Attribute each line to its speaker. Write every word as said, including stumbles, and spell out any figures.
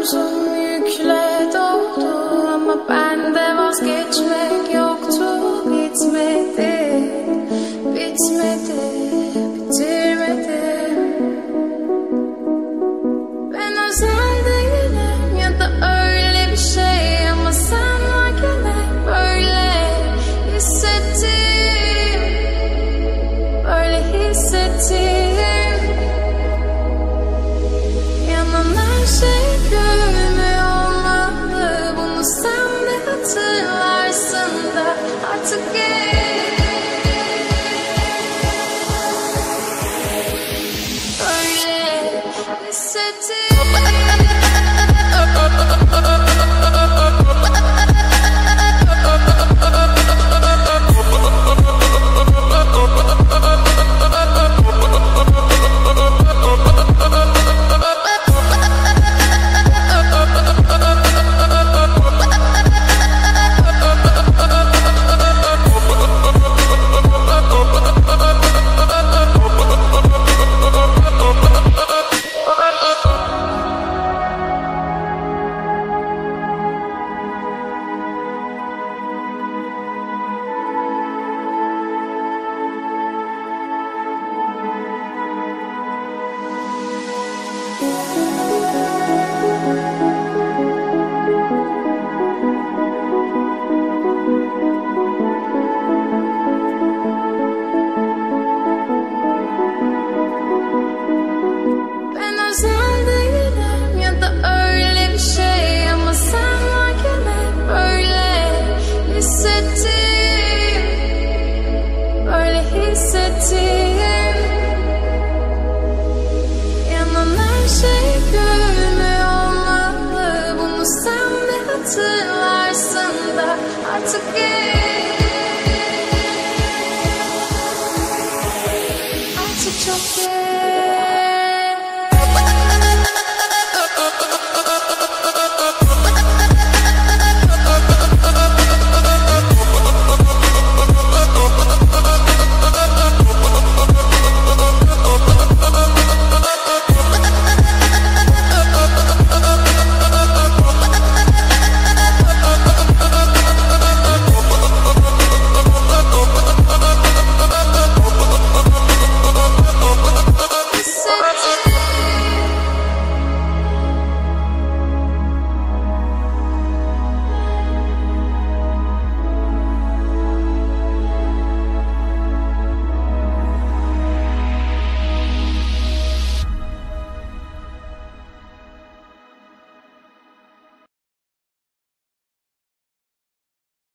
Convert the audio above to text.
Speaker 1: omzum yükle doldu ama bende vazgeçmek yoktu. Bitmedi, bitmedi, bitirmedim. Ben özel değilim ya da öyle bir şey ama sen varken hep böyle hissettim, böyle hissettim. Yanan her şey görünmüyor olmalı, bunu sen de hatırlarsın da artık gel. Böyle hissettim. Yanan her şey görünmüyor olmalı, bunu sen de hatırlarsın da artık gel.